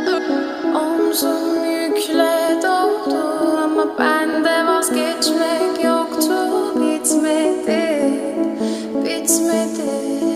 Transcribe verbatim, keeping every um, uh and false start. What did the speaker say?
Omzum yükle doldu ama bende vazgeçmek yoktu. Bitmedi, bitmedi.